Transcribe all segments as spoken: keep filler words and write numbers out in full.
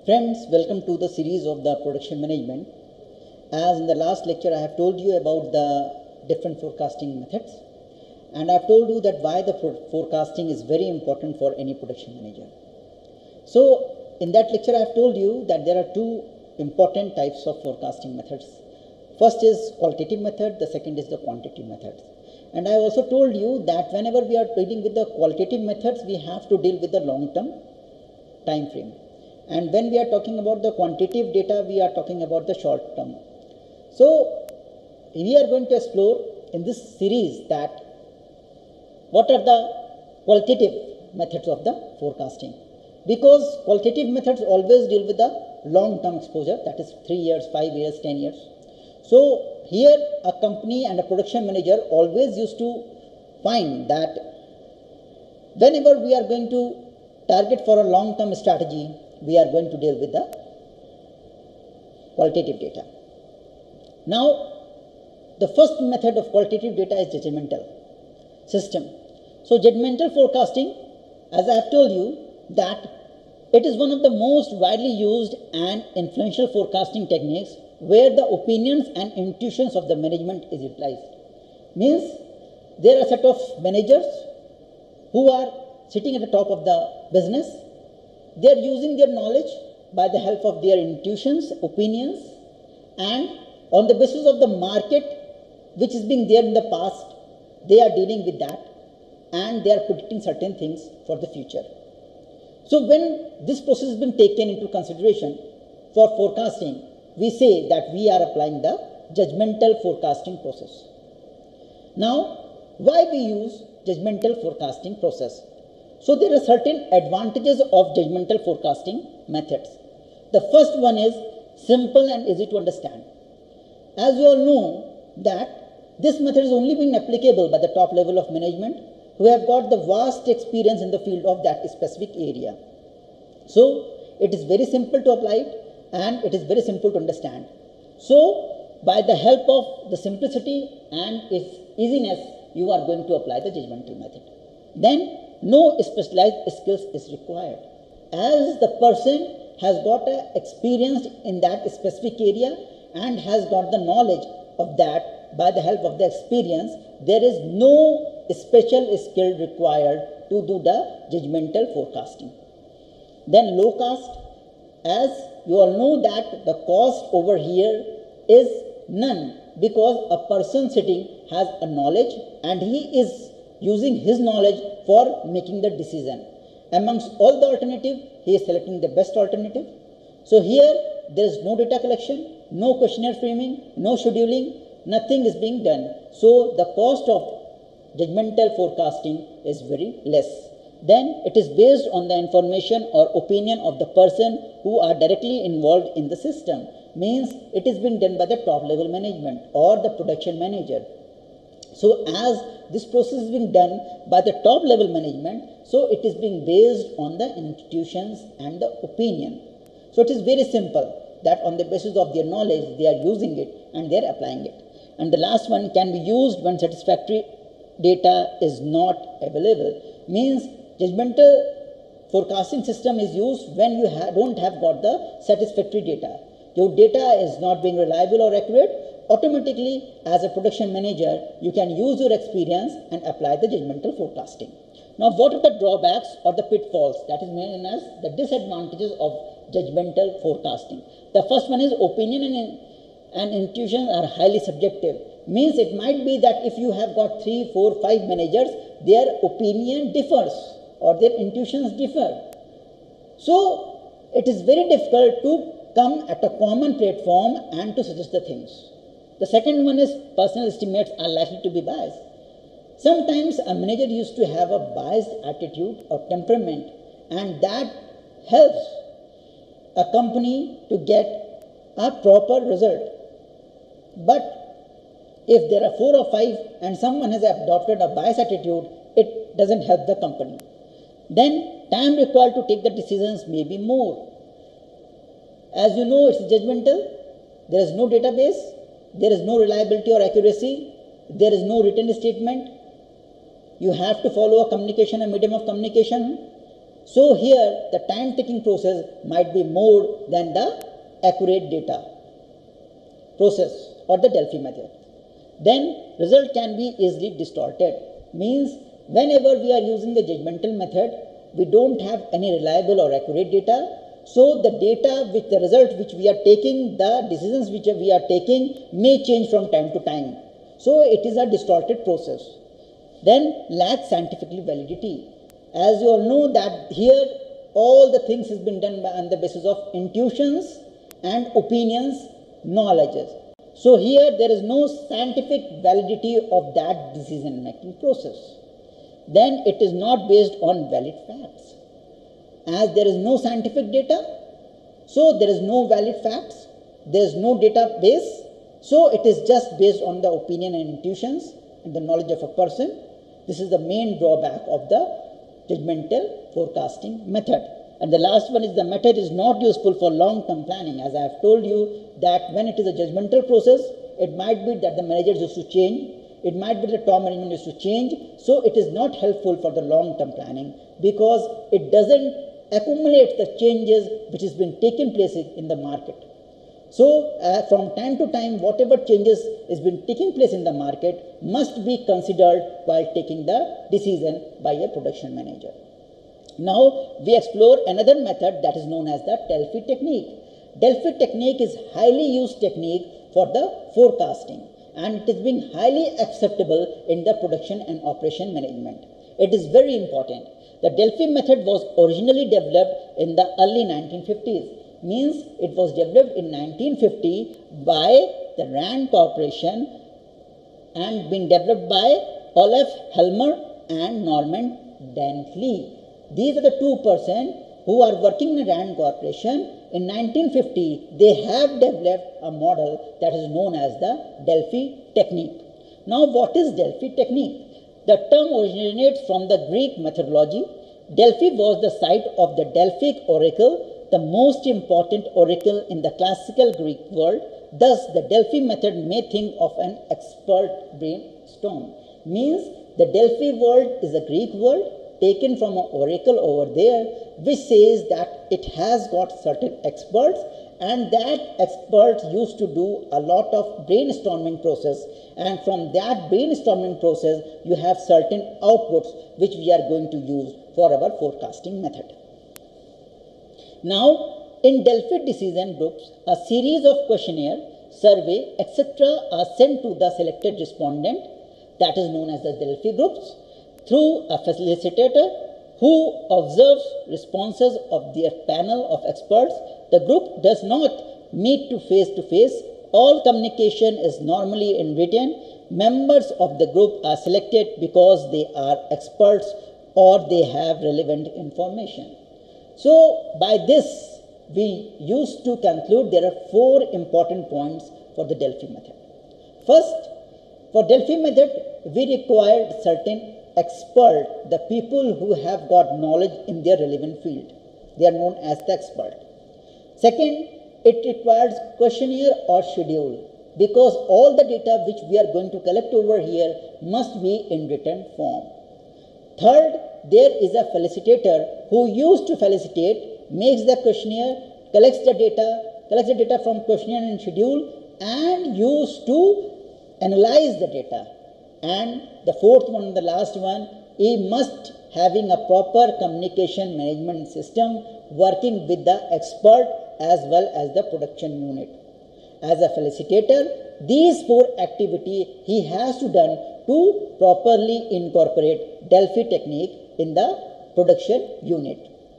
Friends, welcome to the series of the production management. As in the last lecture, I have told you about the different forecasting methods, and I have told you that why the forecasting is very important for any production manager. So, in that lecture, I have told you that there are two important types of forecasting methods. First is qualitative method, the second is the quantitative method. And I also told you that whenever we are dealing with the qualitative methods, we have to deal with the long-term time frame. And when we are talking about the quantitative data, we are talking about the short term. So, we are going to explore in this series that what are the qualitative methods of the forecasting. Because qualitative methods always deal with the long-term exposure, that is three years, five years, ten years. So, here a company and a production manager always used to find that whenever we are going to target for a long-term strategy, we are going to deal with the qualitative data. Now, the first method of qualitative data is judgmental system. So, judgmental forecasting, as I have told you, that it is one of the most widely used and influential forecasting techniques where the opinions and intuitions of the management is utilized. Means there are a set of managers who are sitting at the top of the business. They are using their knowledge by the help of their intuitions, opinions, and on the basis of the market which is being there in the past, they are dealing with that and they are predicting certain things for the future. So when this process has been taken into consideration for forecasting, we say that we are applying the judgmental forecasting process. Now, why we use judgmental forecasting process? So there are certain advantages of judgmental forecasting methods. The first one is simple and easy to understand. As you all know that this method is only being applicable by the top level of management who have got the vast experience in the field of that specific area. So it is very simple to apply it and it is very simple to understand. So by the help of the simplicity and its easiness, you are going to apply the judgmental method. Then no specialized skills is required. As the person has got a experience in that specific area and has got the knowledge of that by the help of the experience, there is no special skill required to do the judgmental forecasting. Then low cost, as you all know that the cost over here is none because a person sitting has a knowledge and he is using his knowledge for making the decision. Amongst all the alternative, he is selecting the best alternative. So here there is no data collection, no questionnaire framing, no scheduling, nothing is being done. So the cost of judgmental forecasting is very less. Then it is based on the information or opinion of the person who are directly involved in the system. Means it is being done by the top level management or the production manager. So as this process is being done by the top level management, so it is being based on the intuitions and the opinion. So it is very simple that on the basis of their knowledge, they are using it and they are applying it. And the last one can be used when satisfactory data is not available. Means judgmental forecasting system is used when you ha don't have got the satisfactory data. Your data is not being reliable or accurate. Automatically, as a production manager, you can use your experience and apply the judgmental forecasting. Now, what are the drawbacks or the pitfalls? That is known as the disadvantages of judgmental forecasting. The first one is opinion and, and intuition are highly subjective. Means it might be that if you have got three, four, five managers, their opinion differs or their intuitions differ. So, it is very difficult to come at a common platform and to suggest the things. The second one is personal estimates are likely to be biased. Sometimes a manager used to have a biased attitude or temperament, and that helps a company to get a proper result. But if there are four or five and someone has adopted a biased attitude, it doesn't help the company. Then time required to take the decisions may be more. As you know, it's judgmental. There is no database. There is no reliability or accuracy. There is no written statement. You have to follow a communication, a medium of communication. So here the time taking process might be more than the accurate data process or the Delphi method. Then result can be easily distorted. Means whenever we are using the judgmental method, we don't have any reliable or accurate data. So the data with the result which we are taking, the decisions which we are taking may change from time to time. So it is a distorted process. Then lacks scientific validity. As you all know that here all the things has been done by, on the basis of intuitions and opinions, knowledges. So here there is no scientific validity of that decision making process. Then it is not based on valid facts. As there is no scientific data, so there is no valid facts, there is no database, so it is just based on the opinion and intuitions and the knowledge of a person. This is the main drawback of the judgmental forecasting method. And the last one is the method is not useful for long-term planning. As I have told you that when it is a judgmental process, it might be that the managers used to change, it might be that the top management used to change, so it is not helpful for the long-term planning because it doesn't accumulate the changes which has been taking place in the market. So uh, from time to time, whatever changes has been taking place in the market must be considered while taking the decision by a production manager. Now we explore another method that is known as the Delphi technique. Delphi technique is highly used technique for the forecasting and it is being highly acceptable in the production and operation management. It is very important. The Delphi method was originally developed in the early nineteen fifties. Means it was developed in nineteen fifty by the Rand Corporation and been developed by Olaf Helmer and Norman Dantley. These are the two persons who are working in the Rand Corporation. In nineteen fifty, they have developed a model that is known as the Delphi technique. Now, what is Delphi technique? The term originates from the Greek methodology. Delphi was the site of the Delphic oracle, the most important oracle in the classical Greek world. Thus, the Delphi method may think of an expert brainstorm. Means the Delphi word is a Greek word taken from an oracle over there, which says that it has got certain experts and that experts used to do a lot of brainstorming process, and from that brainstorming process you have certain outputs which we are going to use for our forecasting method. Now, in Delphi decision groups, a series of questionnaire, survey, et cetera are sent to the selected respondent, that is known as the Delphi groups, through a facilitator who observes responses of their panel of experts. The group does not meet to face to face. All communication is normally in written. Members of the group are selected because they are experts or they have relevant information. So by this, we used to conclude there are four important points for the Delphi method. First, for Delphi method, we required certain expert, the people who have got knowledge in their relevant field. They are known as the expert. Second, it requires questionnaire or schedule because all the data which we are going to collect over here must be in written form. Third, there is a facilitator who used to facilitate, makes the questionnaire, collects the data, collects the data from questionnaire and schedule and used to analyze the data. And the fourth one, the last one, he must having a proper communication management system working with the expert as well as the production unit. As a facilitator, these four activities he has to done to properly incorporate Delphi technique in the production unit.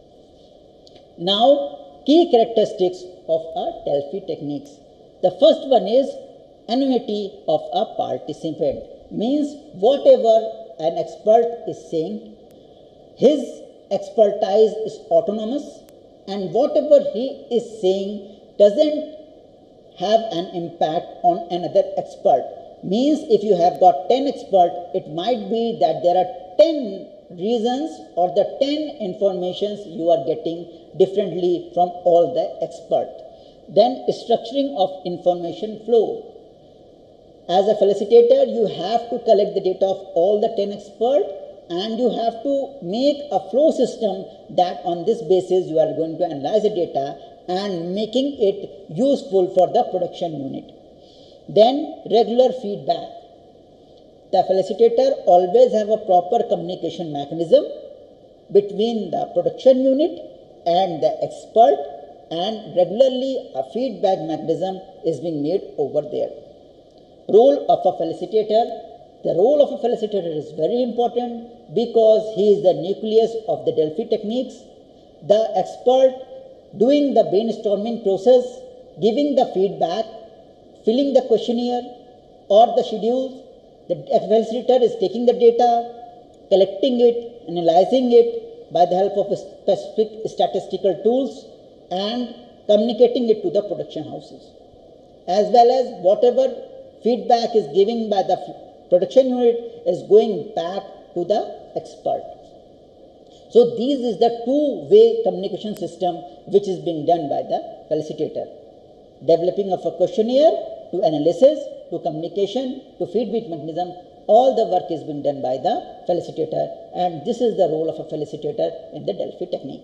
Now, key characteristics of our Delphi techniques. The first one is anonymity of a participant. Means whatever an expert is saying, his expertise is autonomous and whatever he is saying doesn't have an impact on another expert. Means if you have got ten experts, it might be that there are ten reasons or the ten informations you are getting differently from all the experts. Then structuring of information flow. As a facilitator, you have to collect the data of all the ten experts and you have to make a flow system that on this basis you are going to analyze the data and making it useful for the production unit. Then regular feedback. The felicitator always have a proper communication mechanism between the production unit and the expert, and regularly a feedback mechanism is being made over there. Role of a felicitator. The role of a felicitator is very important because he is the nucleus of the Delphi techniques. The expert doing the brainstorming process, giving the feedback, filling the questionnaire or the schedules. The felicitator is taking the data, collecting it, analyzing it by the help of specific statistical tools and communicating it to the production houses. As well as whatever feedback is given by the production unit is going back to the expert. So these is the two-way communication system which is being done by the felicitator. Developing of a questionnaire to analysis, to communication, to feedback mechanism, all the work is being done by the felicitator, and this is the role of a felicitator in the Delphi technique.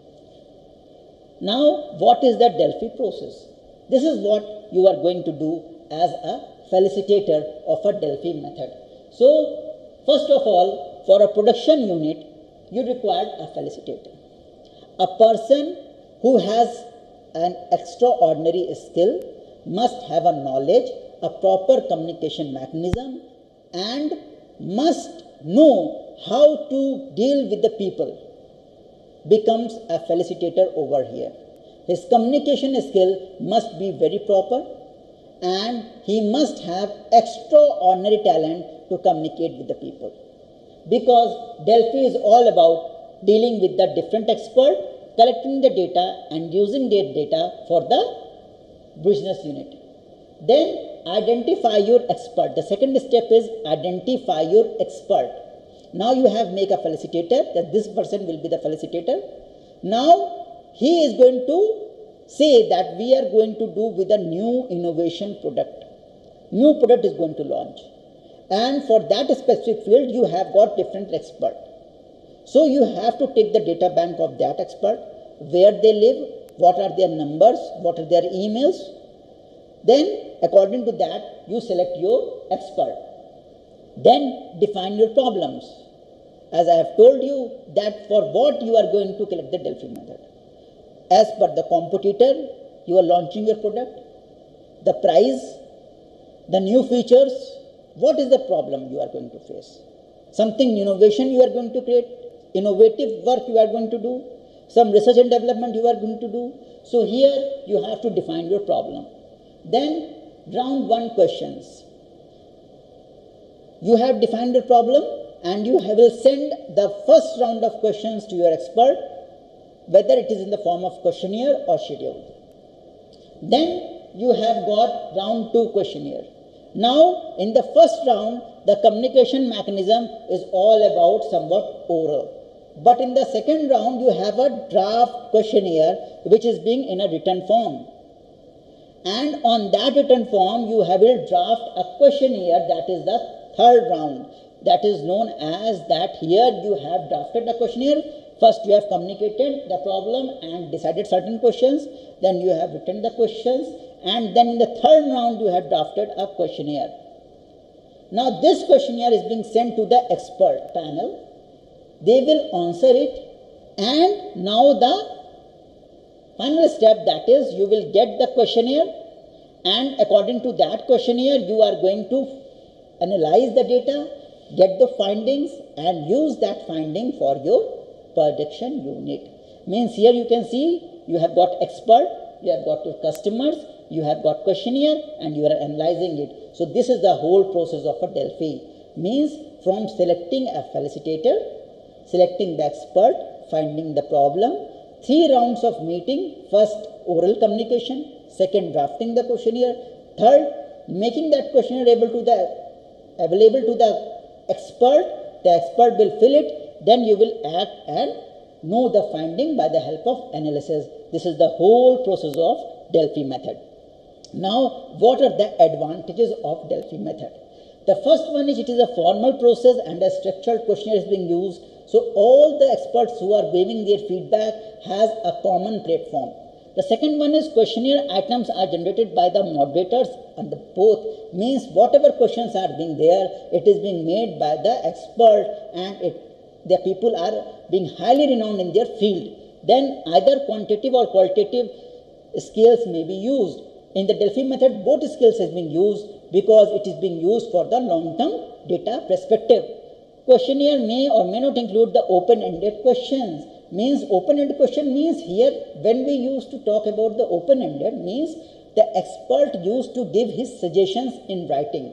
Now, what is the Delphi process? This is what you are going to do as a felicitator of a Delphi method. So, first of all, for a production unit, you require a felicitator. A person who has an extraordinary skill must have a knowledge, a proper communication mechanism, and must know how to deal with the people, becomes a felicitator over here. His communication skill must be very proper, and he must have extraordinary talent to communicate with the people. Because Delphi is all about dealing with the different experts, collecting the data and using their data for the business unit. Then identify your expert. The second step is identify your expert. Now you have make a felicitator, that this person will be the felicitator. Now he is going to say that we are going to do with a new innovation product. New product is going to launch. And for that specific field, you have got different experts. So you have to take the data bank of that expert, where they live, what are their numbers, what are their emails. Then, according to that, you select your expert. Then, define your problems. As I have told you, that for what you are going to collect the Delphi method. As per the competitor, you are launching your product, the price, the new features, what is the problem you are going to face? Something innovation you are going to create, innovative work you are going to do, some research and development you are going to do. So here you have to define your problem. Then round one questions. You have defined your problem and you will send the first round of questions to your expert, whether it is in the form of questionnaire or schedule. Then you have got round two questionnaire. Now, in the first round, the communication mechanism is all about somewhat oral. But in the second round, you have a draft questionnaire which is being in a written form. And on that written form, you have will draft a questionnaire, that is the third round. That is known as that here you have drafted the questionnaire. First, you have communicated the problem and decided certain questions. Then you have written the questions. And then in the third round, you have drafted a questionnaire. Now, this questionnaire is being sent to the expert panel. They will answer it. And now the final step, that is, you will get the questionnaire. And according to that questionnaire, you are going to analyze the data, get the findings, and use that finding for your production unit. Means here you can see you have got expert, you have got your customers, you have got questionnaire, and you are analyzing it. So this is the whole process of a Delphi. Means from selecting a felicitator, selecting the expert, finding the problem, three rounds of meeting, first oral communication, second drafting the questionnaire, third making that questionnaire able to the available to the expert, the expert will fill it, then you will act and know the finding by the help of analysis. This is the whole process of Delphi method. Now, what are the advantages of Delphi method? The first one is it is a formal process and a structured questionnaire is being used. So all the experts who are giving their feedback has a common platform. The second one is questionnaire items are generated by the moderators, and the both means whatever questions are being there, it is being made by the expert, and it, the people are being highly renowned in their field. Then either quantitative or qualitative scales may be used. In the Delphi method, both scales is being used because it is being used for the long-term data perspective. Questionnaire may or may not include the open-ended questions. Means open-ended question means here when we used to talk about the open-ended means the expert used to give his suggestions in writing.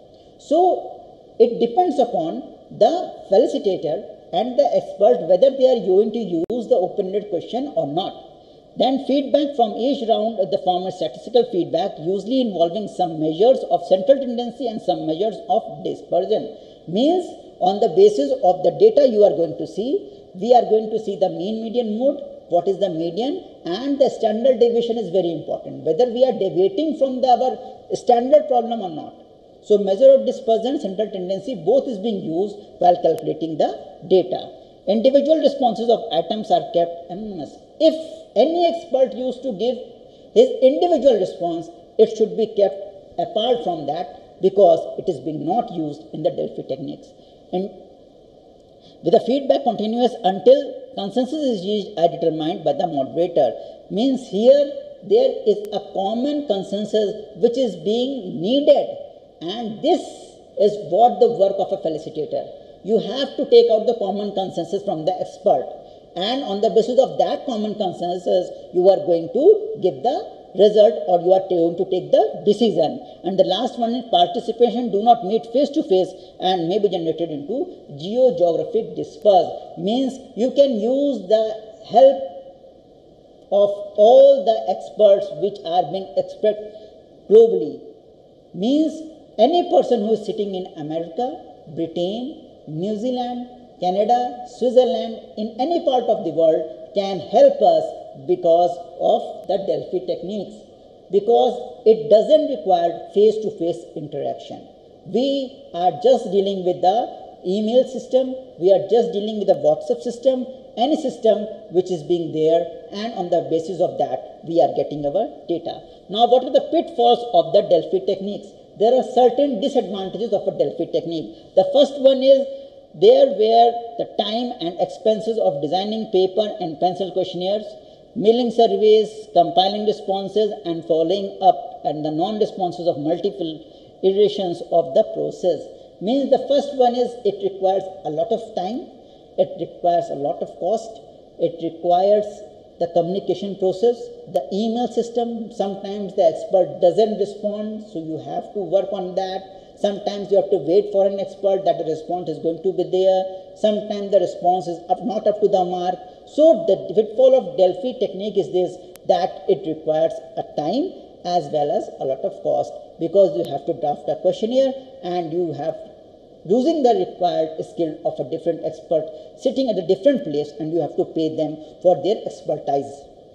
So it depends upon the felicitator and the expert whether they are going to use the open-ended question or not. Then feedback from each round of the form of statistical feedback, usually involving some measures of central tendency and some measures of dispersion. Means on the basis of the data you are going to see, we are going to see the mean median mode, what is the median, and the standard deviation is very important, whether we are deviating from the, our standard problem or not. So measure of dispersion, central tendency, both is being used while calculating the data. Individual responses of items are kept anonymous. If any expert used to give his individual response, it should be kept apart from that because it is being not used in the Delphi techniques. And with the feedback continuous until consensus is reached as determined by the moderator. Means here there is a common consensus which is being needed, and this is what the work of a felicitator. You have to take out the common consensus from the expert, and on the basis of that common consensus you are going to give the result or you are going to take the decision. And the last one is participation do not meet face to face and may be generated into geographic disperse. Means you can use the help of all the experts which are being expressed globally. Means any person who is sitting in America, Britain, New Zealand, Canada, Switzerland, in any part of the world can help us because of the Delphi techniques, because it doesn't require face-to-face interaction. We are just dealing with the email system, we are just dealing with the WhatsApp system, any system which is being there, and on the basis of that we are getting our data. Now what are the pitfalls of the Delphi techniques? There are certain disadvantages of a Delphi technique. The first one is there where the time and expenses of designing paper and pencil questionnaires, mailing surveys, compiling responses, and following up and the non-responses of multiple iterations of the process. Means the first one is it requires a lot of time, it requires a lot of cost, it requires the communication process, the email system, sometimes the expert doesn't respond, so you have to work on that. Sometimes you have to wait for an expert that the response is going to be there. Sometimes the response is up, not up to the mark. So the pitfall of Delphi technique is this, that it requires a time as well as a lot of cost, because you have to draft a questionnaire and you have using the required skill of a different expert sitting at a different place, and you have to pay them for their expertise.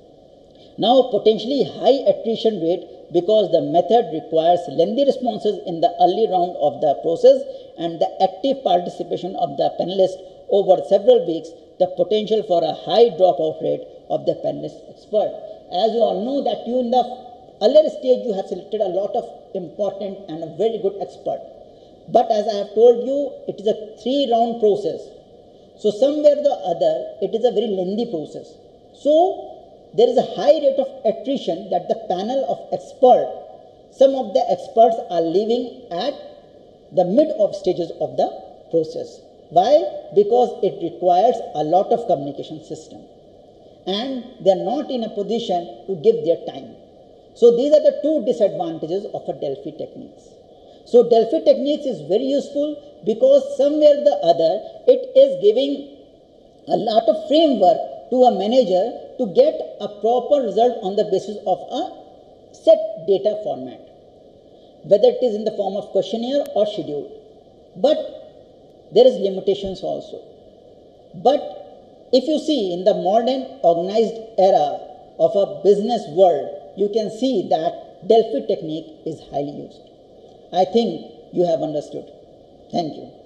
Now potentially high attrition rate, because the method requires lengthy responses in the early round of the process and the active participation of the panelists over several weeks, the potential for a high dropout rate of the panelist expert. As you all know that you in the earlier stage you have selected a lot of important and a very good expert. But as I have told you, it is a three round process. So somewhere or the other, it is a very lengthy process. So there is a high rate of attrition that the panel of experts, some of the experts are leaving at the mid of stages of the process. Why? Because it requires a lot of communication system and they are not in a position to give their time. So these are the two disadvantages of a Delphi techniques. So Delphi techniques is very useful because somewhere or the other it is giving a lot of framework to a manager to get a proper result on the basis of a set data format, whether it is in the form of questionnaire or schedule. But there is limitations also. But if you see in the modern organized era of a business world, you can see that Delphi technique is highly used. I think you have understood. Thank you.